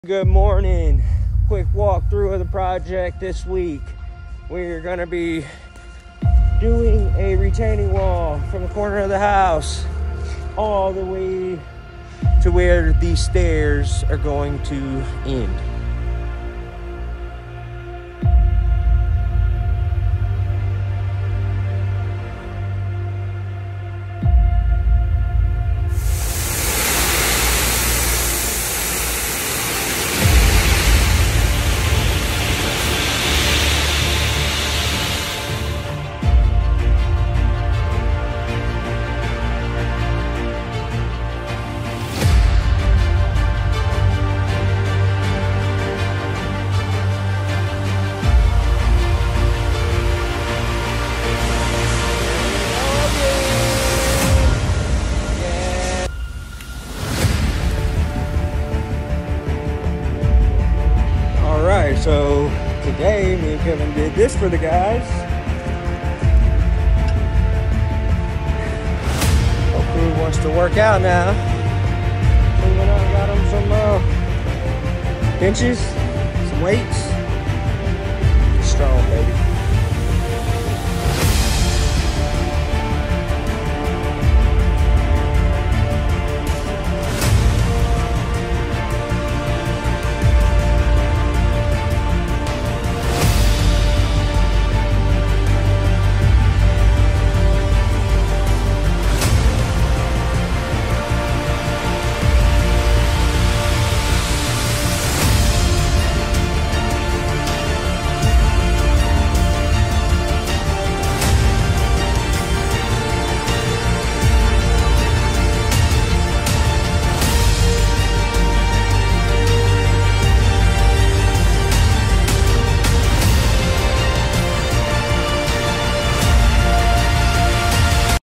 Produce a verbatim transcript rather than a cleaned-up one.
Good morning. Quick walkthrough of the project this week. We're going to be doing a retaining wall from the corner of the house all the way to where the stairs are going to end. So today, me and Kevin did this for the guys. Hopefully he wants to work out now. So we went out and got him some uh, benches, some weights. Strong, baby.